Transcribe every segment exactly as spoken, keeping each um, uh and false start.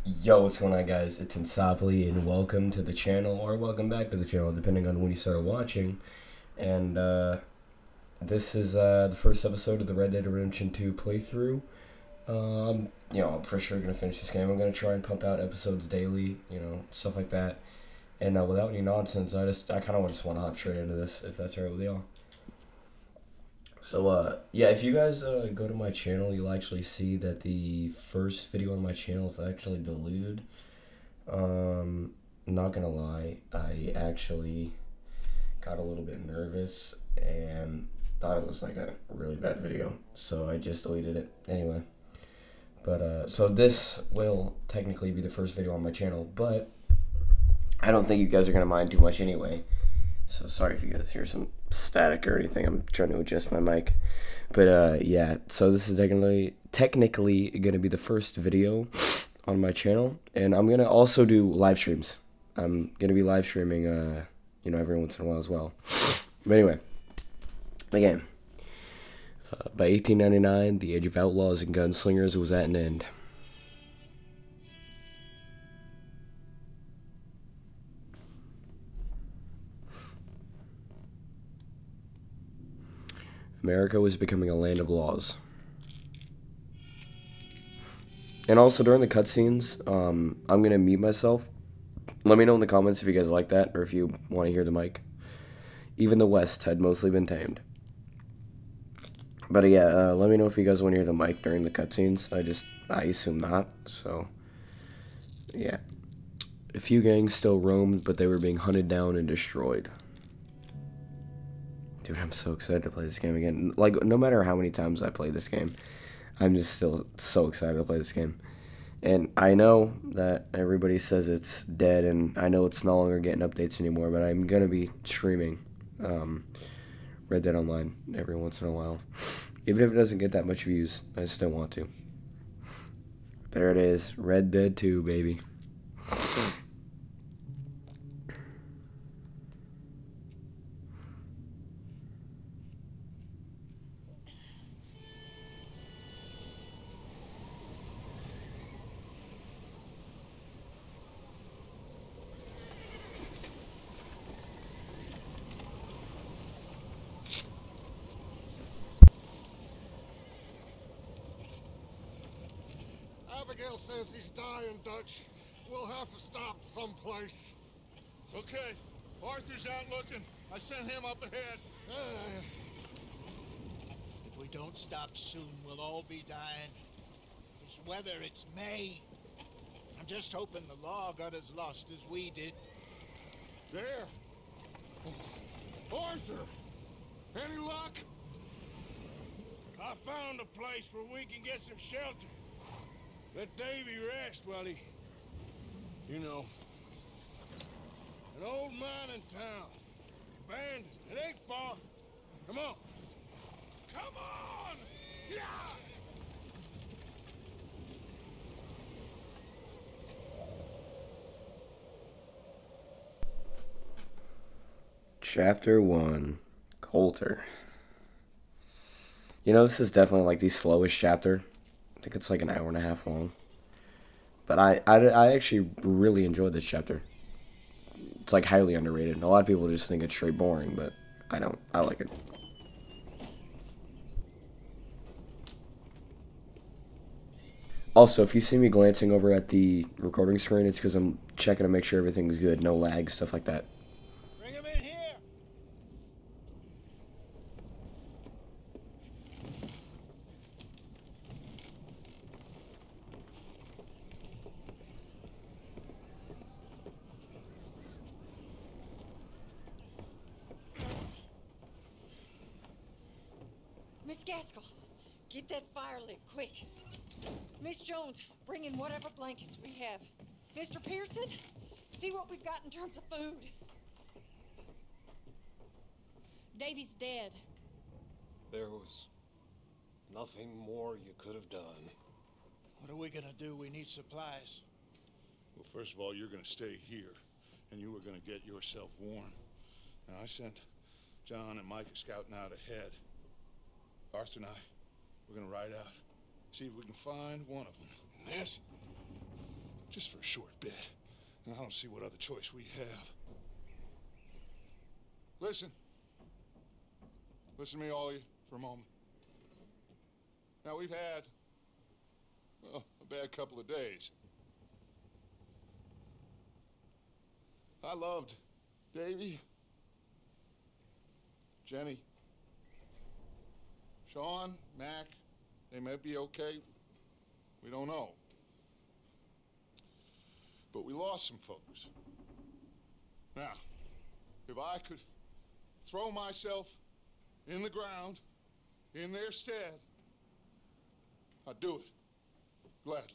Yo, what's going on, guys? It's Insoply, and welcome to the channel, or welcome back to the channel, depending on when you started watching. And uh, this is uh, the first episode of the Red Dead Redemption two playthrough. Um, you know, I'm for sure gonna finish this game. I'm gonna try and pump out episodes daily, you know, stuff like that. And uh, without any nonsense, I just I kind of just want to hop straight into this, if that's alright with y'all. So, uh, yeah, if you guys uh, go to my channel, you'll actually see that the first video on my channel is actually deleted. Um, not gonna lie, I actually got a little bit nervous and thought it was like a really bad video, so I just deleted it anyway. But, uh, so this will technically be the first video on my channel, but I don't think you guys are gonna mind too much anyway. So sorry if you guys hear some static or anything. I'm trying to adjust my mic. But uh, yeah, so this is technically technically gonna be the first video on my channel, and I'm gonna also do live streams. I'm gonna be live streaming, uh, you know, every once in a while as well. But anyway, the game. Uh, by eighteen ninety-nine, the age of outlaws and gunslingers was at an end. America was becoming a land of laws. And also during the cutscenes, um, I'm going to mute myself. Let me know in the comments if you guys like that or if you want to hear the mic. Even the West had mostly been tamed. But yeah, uh, let me know if you guys want to hear the mic during the cutscenes. I just, I assume not. So, yeah. A few gangs still roamed, but they were being hunted down and destroyed. Dude, I'm so excited to play this game again. Like, no matter how many times I play this game, I'm just still so excited to play this game. And I know that everybody says it's dead, and I know it's no longer getting updates anymore, but I'm going to be streaming um, Red Dead Online every once in a while. Even if it doesn't get that much views, I still want to. There it is. Red Dead two, baby. Abigail says he's dying, Dutch. We'll have to stop someplace. Okay. Arthur's out looking. I sent him up ahead. Uh, If we don't stop soon, we'll all be dying. This weather, it's May. I'm just hoping the law got as lost as we did. there. Oh, Arthur! Any luck? I found a place where we can get some shelter. Let Davy rest while he... You know. An old mining town. Abandoned. It ain't far. Come on. Come on! Yeah! Chapter one, Colter. You know, this is definitely like the slowest chapter. I think it's like an hour and a half long. But I, I, I actually really enjoyed this chapter. It's like highly underrated. A lot of people just think it's straight boring, but I don't. I like it. Also, if you see me glancing over at the recording screen, it's because I'm checking to make sure everything's good. No lag, stuff like that. Bring him in here! Miss Gaskell, get that fire lit, quick. Miss Jones, bring in whatever blankets we have. Mister Pearson, see what we've got in terms of food. Davy's dead. There was nothing more you could have done. What are we gonna do? We need supplies. Well, first of all, you're gonna stay here, and you were gonna get yourself warm. Now, I sent John and Micah scouting out ahead. Arthur and I, we're gonna ride out, see if we can find one of them. And this? Just for a short bit. And I don't see what other choice we have. Listen. Listen to me, all of you, for a moment. Now, we've had, well, a bad couple of days. I loved Davy, Jenny, Sean, Mac. They may be okay. We don't know. But we lost some folks. Now, if I could throw myself in the ground in their stead, I'd do it gladly.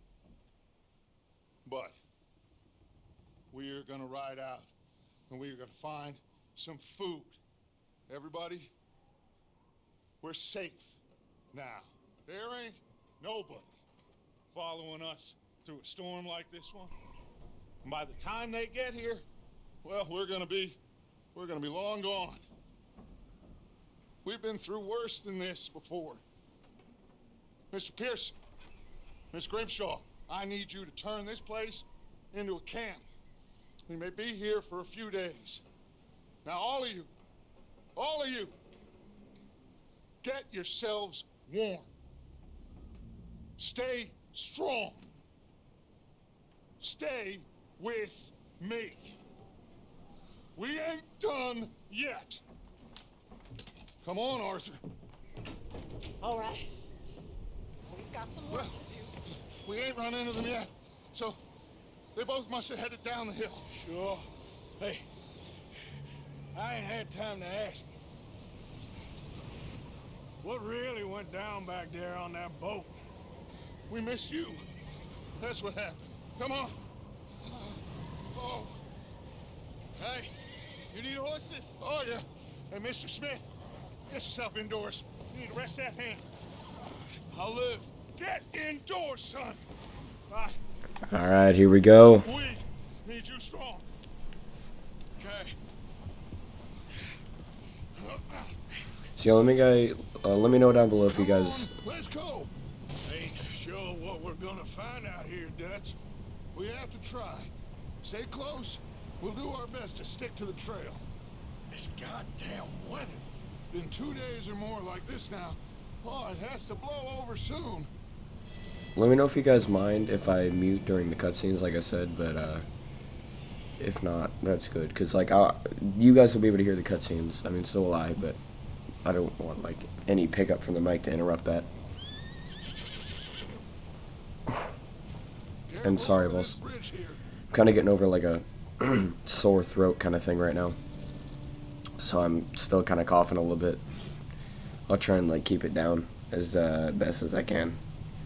But we are gonna ride out and we are gonna find some food. Everybody, we're safe now. There ain't nobody following us through a storm like this one. And by the time they get here, well, we're gonna be, we're gonna be long gone. We've been through worse than this before. Mister Pearson, Miss Grimshaw, I need you to turn this place into a camp. We may be here for a few days. Now, all of you, all of you, get yourselves warm. Stay strong. Stay with me. We ain't done yet. Come on, Arthur. All right. We've got some work Well, to do. we ain't run into them yet, so they both must have headed down the hill. Sure. Hey, I ain't had time to ask. What really went down back there on that boat? We missed you. That's what happened. Come on. Oh. Hey, you need horses? Oh, yeah. Hey, Mister Smith, get yourself indoors. You need to rest that hand. I'll live. Get indoors, son. Bye. All right, here we go. We need you strong. Okay. So let me guys, uh, let me know down below if you Come guys. on, let's go. Ain't sure what we're gonna find out here, Dutch. We have to try. Stay close. We'll do our best to stick to the trail. This goddamn weather. Been two days or more like this now. Oh, it has to blow over soon. Let me know if you guys mind if I mute during the cutscenes, like I said, but uh, if not, that's good, cause like I, you guys will be able to hear the cutscenes. I mean, so will I, but I don't want like any pickup from the mic to interrupt that. I'm sorry, boss. I'm kind of getting over like a sore throat kind of thing right now, so I'm still kind of coughing a little bit. I'll try and like keep it down as uh, best as I can.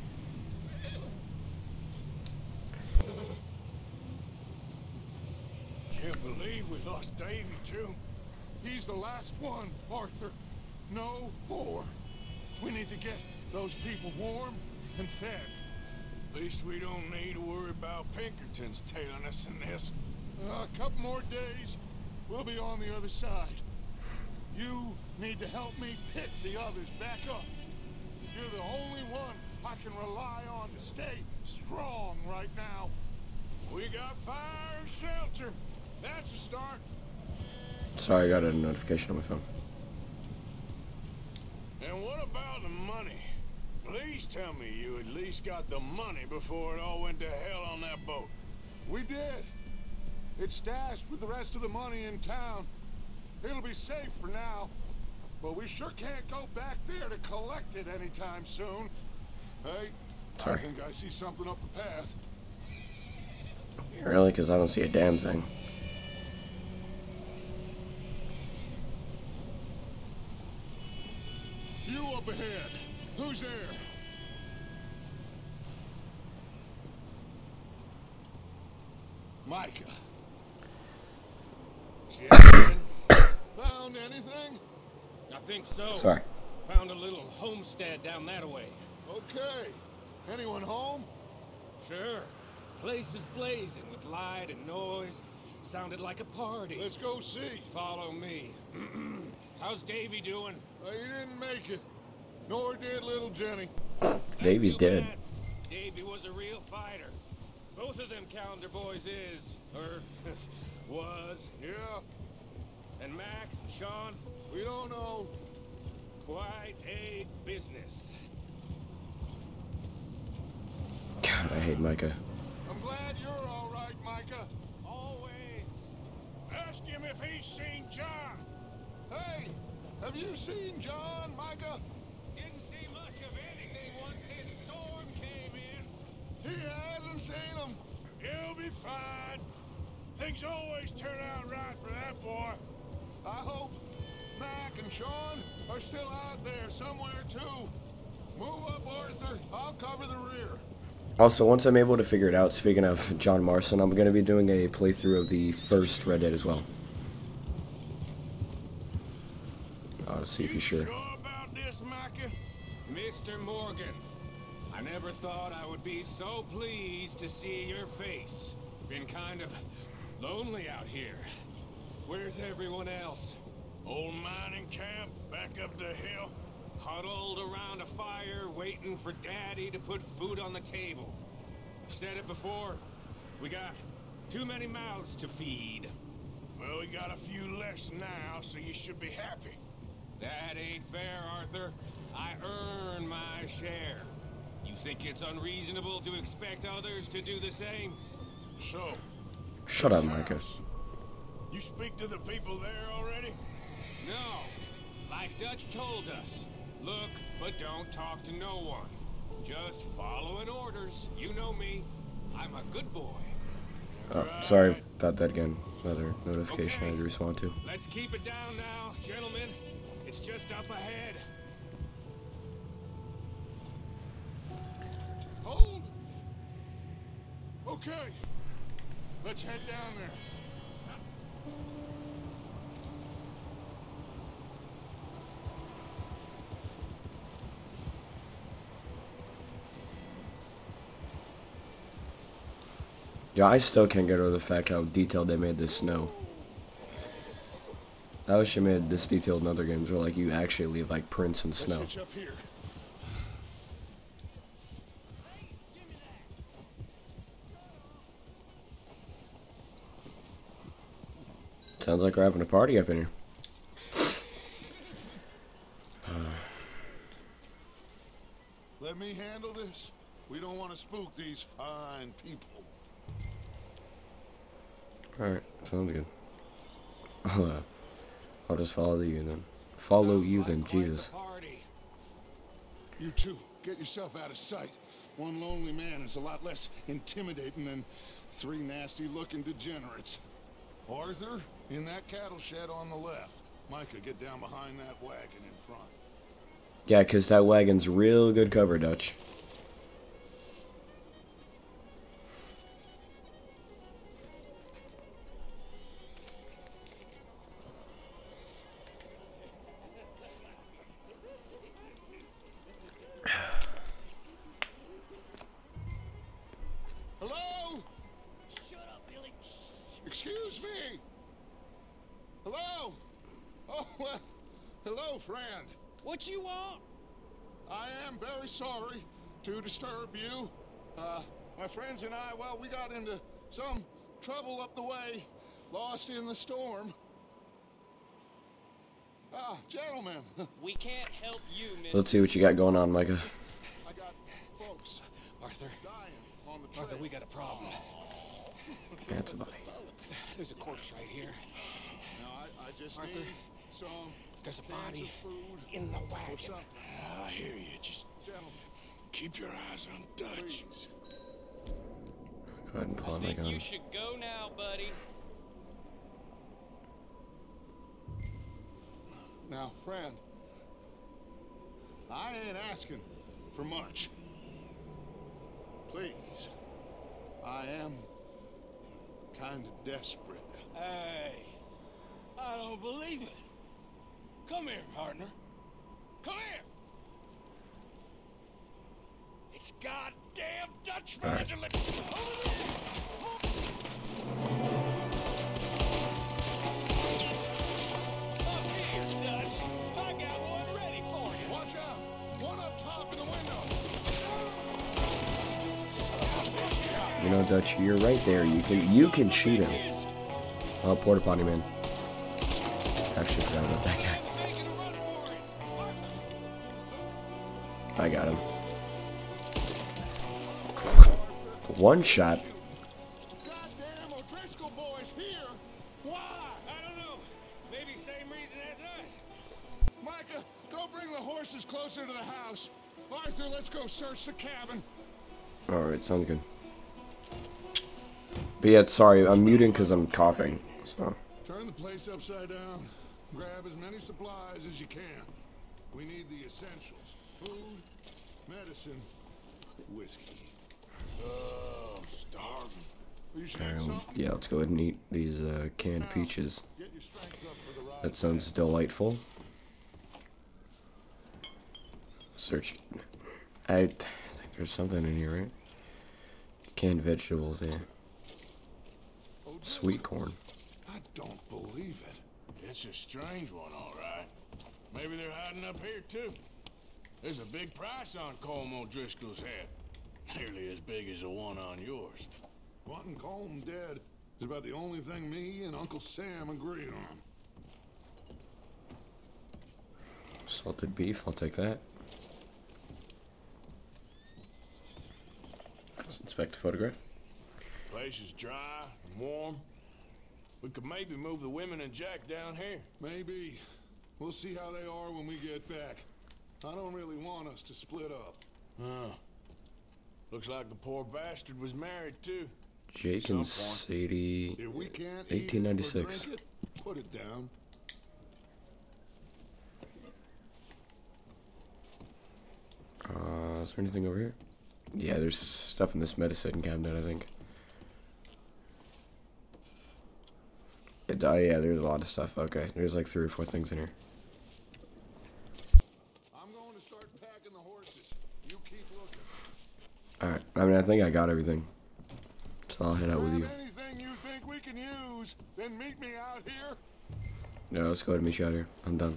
Can't believe we lost Davy too. He's the last one, Arthur. No more. We need to get those people warm and fed. At least we don't need to worry about Pinkertons tailing us in this. Uh, a couple more days, we'll be on the other side. You need to help me pick the others back up. You're the only one I can rely on to stay strong right now. We got fire and shelter. That's a start. Sorry, I got a notification on my phone. And what about the money? Please tell me you at least got the money before it all went to hell on that boat. We did. It's stashed with the rest of the money in town. It'll be safe for now, but we sure can't go back there to collect it anytime soon. Hey, Sorry. I think I see something up the path. Really? Because I don't see a damn thing. You up ahead. Who's there? Micah. Jackson? Found anything? I think so. Sorry. Found a little homestead down that way. Okay. Anyone home? Sure. Place is blazing with light and noise. Sounded like a party. Let's go see. Follow me. How's Davy doing? Uh, he didn't make it. Nor did little Jenny. Davy's Too dead. bad. Davy was a real fighter. Both of them calendar boys is, or was. Yeah, And Mac, Sean, we don't know. quite a business. God, I hate Micah. I'm glad you're all right, Micah. Always. Ask him if he's seen John. Hey, have you seen John, Micah? Didn't see much of anything once his storm came in. He hasn't seen him. He'll be fine. Things always turn out right for that boy. I hope Mac and Sean are still out there somewhere, too. Move up, Arthur. I'll cover the rear. Also, once I'm able to figure it out, speaking of John Marston, I'm going to be doing a playthrough of the first Red Dead as well. I'll see if you're sure. Sure about this, Micah? Mister Morgan, I never thought I would be so pleased to see your face. Been kind of lonely out here. Where's everyone else? Old mining camp back up the hill. Huddled around a fire, waiting for Daddy to put food on the table. I've said it before, we got too many mouths to feed. Well, we got a few less now, so you should be happy. That ain't fair, Arthur. I earn my share. You think it's unreasonable to expect others to do the same? So, Shut up, this Micah. house, you speak to the people there already? No. Like Dutch told us. Look, but don't talk to no one. Just following orders. You know me. I'm a good boy. Oh, sorry about that again. Another notification Okay. I had to respond to. Let's keep it down now, gentlemen. It's just up ahead. Hold. Okay. Let's head down there. Yeah, I still can't get over the fact how detailed they made this snow. I wish they made this detailed in other games where like you actually leave like prints in Let's snow. hitch up here. Sounds like we're having a party up in here. Let me handle this. We don't want to spook these fine people. Alright, sounds good. I'll, uh, I'll just follow you then. Follow Sounds you like then, quite Jesus. the party. You two, get yourself out of sight. One lonely man is a lot less intimidating than three nasty-looking degenerates. Arthur, in that cattle shed on the left. Micah, get down behind that wagon in front. Yeah, 'cause that wagon's real good cover, Dutch. Hello? Shut up, Billy. Excuse me. Hello? Oh, well, hello, friend. What you want? I am very sorry to disturb you. Uh, my friends and I, well, we got into some trouble up the way, lost in the storm. Ah, gentlemen, We can't help you, mister. Let's see what you got going on, Micah. I got folks Arthur, dying on the trail. Arthur, we got a problem. That's about it. There's a corpse right here. Now, I, I just Arthur, need some There's a cans body of food in the or wagon. something. I hear you. Just Gentlemen, keep your eyes on Dutch. please. Go ahead and pull I out my think gun. you should go now, buddy. Now, friend, I ain't asking for much. Please, I am kind of desperate. Hey, I don't believe it. Come here, partner. Come here. It's goddamn Dutch fraudulent. Up here, Dutch. I got one ready for you. Watch out! One up top in the window! You know, Dutch, you're right there. You can you can shoot him. Oh, porta potty man. Actually forgot about that guy. I got him. One shot. Goddamn O'Driscoll boys here. Why? I don't know. Maybe same reason as us. Micah, go bring the horses closer to the house. Arthur, let's go search the cabin. Alright, sounds good. But yeah, sorry, I'm muting because I'm coughing. So. Turn the place upside down. Grab as many supplies as you can. We need the essentials. Food, medicine, whiskey. Oh, I'm starving. You should Um, have something. yeah, let's go ahead and eat these uh, canned peaches. Get your strength up for the ride. That sounds delightful. Search. I think there's something in here, right? Canned vegetables, yeah. Sweet corn. I don't believe it. It's a strange one, all right. Maybe they're hiding up here, too. There's a big price on Colm O'Driscoll's head. Nearly as big as the one on yours. Wanting Colm dead is about the only thing me and Uncle Sam agree on. Salted beef, I'll take that. Let's inspect the photograph. Place is dry and warm. We could maybe move the women and Jack down here. Maybe. We'll see how they are when we get back. I don't really want us to split up. Oh. Looks like the poor bastard was married, too. Jake and Sadie, If we can't eat eighteen it or ninety-six. drink it, put it down. Uh, is there anything over here? Yeah, there's stuff in this medicine cabinet, I think. It, oh yeah, there's a lot of stuff. Okay, there's like three or four things in here. I'm going to start packing the horses. You keep looking. Alright, I mean, I think I got everything. So I'll head out with you. Grab anything you think we can use, then meet me out here. No, let's go ahead and meet you out here. I'm done.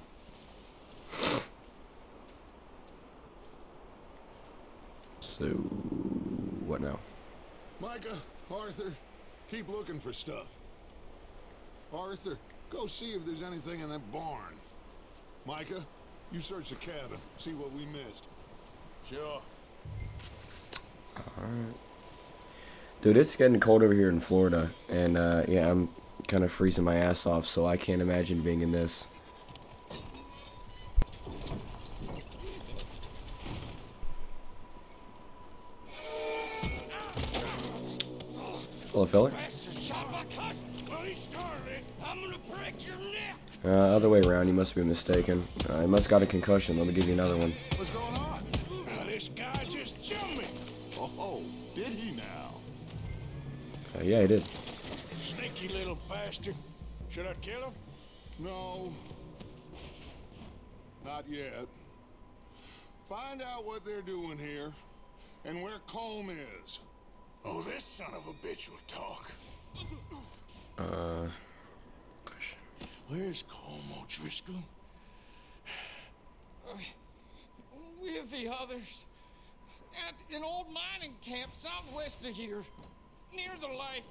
So, what now? Micah, Arthur, keep looking for stuff. Arthur, go see if there's anything in that barn. Micah, you search the cabin, see what we missed. Sure. Alright. Dude, it's getting cold over here in Florida. And, uh, yeah, I'm kind of freezing my ass off, so I can't imagine being in this. Hello, fella. Uh, other way around, you must be mistaken. Uh, I must got a concussion. Let me give you another one. What's going on? Now, this guy just jumped me. Oh, did he now? Uh, yeah, I did. Sneaky little bastard. Should I kill him? No. Not yet. Find out what they're doing here and where Colm is. Oh, this son of a bitch will talk. Uh... Where's Colm O'Driscoll? Uh, with the others. At an old mining camp southwest of here. Near the lake.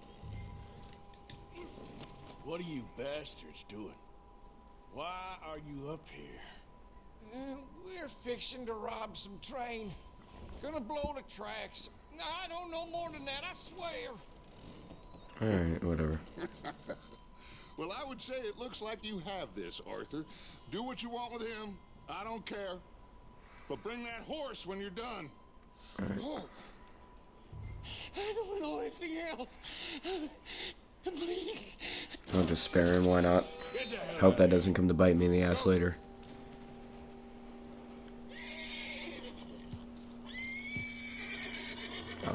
What are you bastards doing? Why are you up here? Uh, we're fixing to rob some train. Gonna blow the tracks. I don't know more than that, I swear. Alright, whatever. Well, I would say it looks like you have this, Arthur. Do what you want with him. I don't care. But bring that horse when you're done. Right. Oh. I don't know anything else. Please. I'll just spare him, why not? Hope that doesn't come to bite me in the ass later. Oh.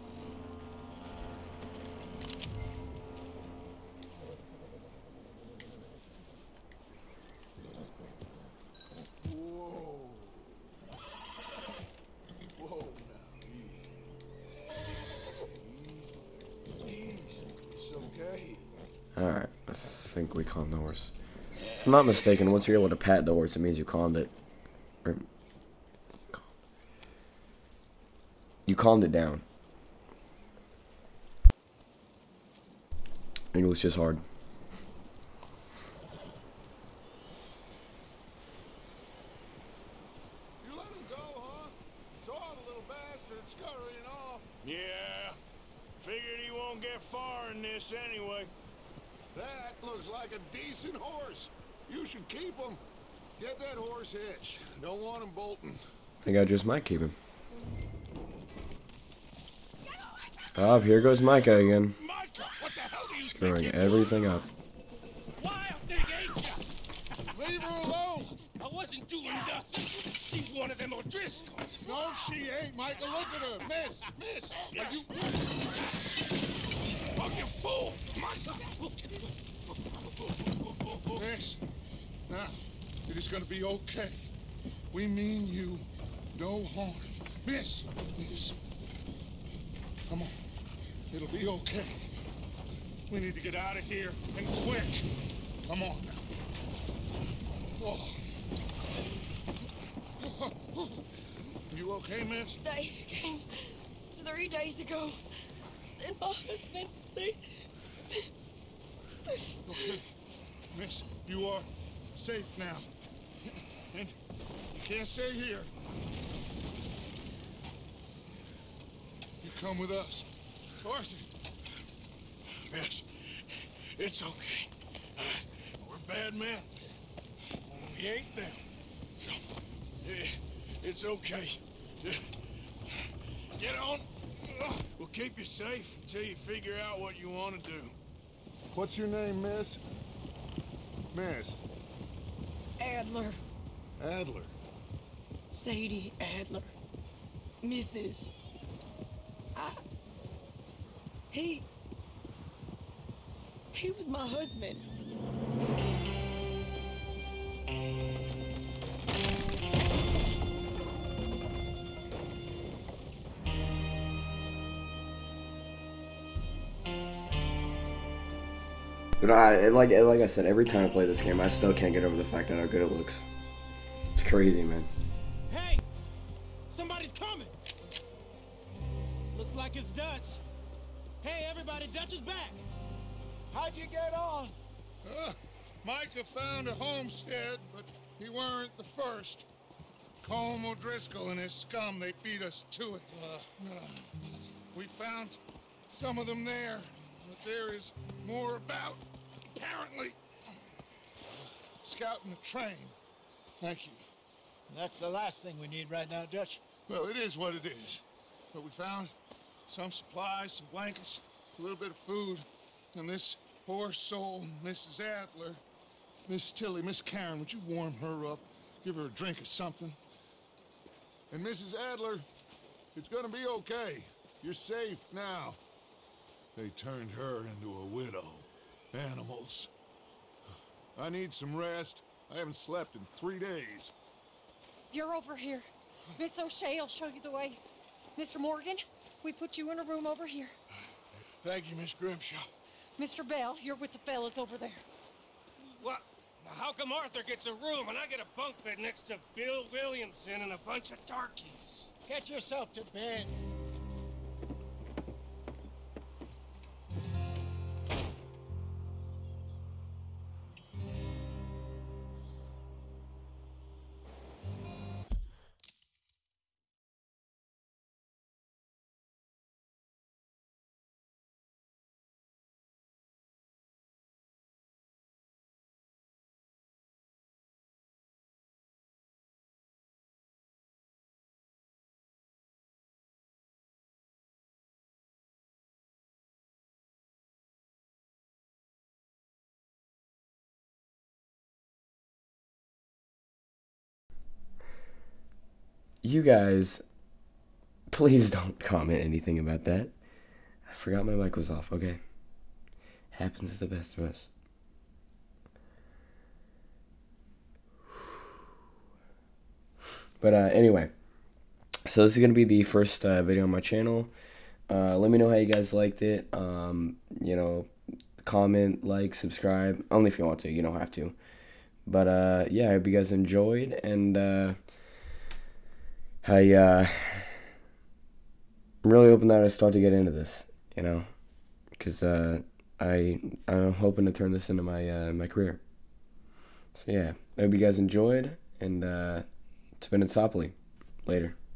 Alright, I think we calmed the horse. If I'm not mistaken, once you're able to pat the horse, it means you calmed it. Or, you calmed it down. English is hard. You let him go, huh? Saw the little bastard scurrying off. Yeah. Figured he won't get far in this anyway. That looks like a decent horse. You should keep him. Get that horse hitched. Don't want him bolting. I think I just might keep him. Oh, here goes Micah again. Micah, what the hell do you Screwing think everything up. Wild thing, ain't ya? Leave her alone. I wasn't doing nothing. She's one of them O'Driscolls. No, she ain't, Micah. Look at her. Miss, miss. Are you... Oh, you fool! Micah! Miss. Now, it is gonna be okay. We mean you no harm. Miss, miss. Come on. It'll be okay. We need to get out of here, and quick. Come on now. Oh. You okay, miss? They came three days ago. And my husband, they... Okay. Miss, you are safe now. And you can't stay here. You come with us. Arthur. Miss, it's okay. Uh, we're bad men. We ain't them. So, eh, it's okay. Uh, Get on. We'll keep you safe until you figure out what you want to do. What's your name, miss? Miss. Adler. Adler. Sadie Adler. Missus I... He... He was my husband. But I like like I said, every time I play this game, I still can't get over the fact that how good it looks. It's crazy, man. Hey! Somebody's coming! Looks like it's Dutch. Hey, everybody, Dutch is back! How'd you get on? Uh, Micah found a homestead, but he weren't the first. Colm O'Driscoll and his scum, they beat us to it. Uh, uh, we found some of them there, but there is more about, apparently. Scouting the train. Thank you. That's the last thing we need right now, Dutch. Well, it is what it is. But we found some supplies, some blankets, a little bit of food, and this poor soul, Missus Adler, Miss Tilly, Miss Karen, would you warm her up? Give her a drink or something? And Missus Adler, it's gonna be okay. You're safe now. They turned her into a widow. Animals. I need some rest. I haven't slept in three days. You're over here. Miss O'Shea will show you the way. Mister Morgan, we put you in a room over here. Thank you, Miss Grimshaw. Mister Bell, you're with the fellas over there. What? How come Arthur gets a room and I get a bunk bed next to Bill Williamson and a bunch of darkies? Get yourself to bed. You guys, please don't comment anything about that. I forgot my mic was off, okay? Happens to the best of us. But uh, anyway, so this is going to be the first uh, video on my channel. Uh, let me know how you guys liked it. Um, you know, comment, like, subscribe. Only if you want to, you don't have to. But uh, yeah, I hope you guys enjoyed, and uh, I, uh, I'm really hoping that I start to get into this, you know, because uh, I I'm hoping to turn this into my uh, my career. So yeah, I hope you guys enjoyed, and uh, it's been Insopoly. Later.